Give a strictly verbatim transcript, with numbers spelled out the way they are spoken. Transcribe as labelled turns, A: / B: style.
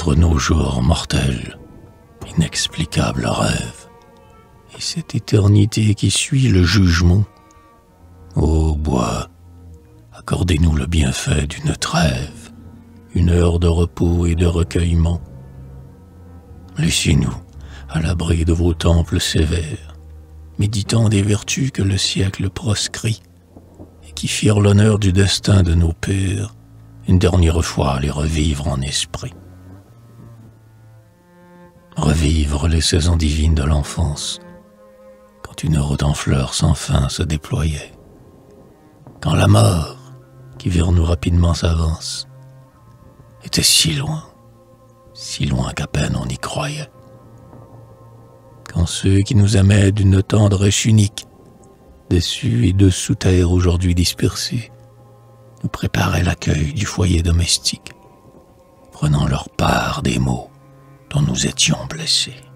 A: entre nos jours mortels, inexplicable rêve, et cette éternité qui suit le jugement. Ô bois, accordez-nous le bienfait d'une trêve, une heure de repos et de recueillement. Laissez-nous à l'abri de vos temples sévères, méditant des vertus que le siècle proscrit, et qui firent l'honneur du destin de nos pères, une dernière fois les revivre en esprit. Revivre les saisons divines de l'enfance, quand une route en fleurs sans fin se déployait, quand la mort, qui vers nous rapidement s'avance, était si loin, si loin qu'à peine on y croyait. Quand ceux qui nous aimaient d'une tendresse unique, déçus et de sous terre aujourd'hui dispersés, nous préparaient l'accueil du foyer domestique, prenant leur part des maux dont nous étions blessés.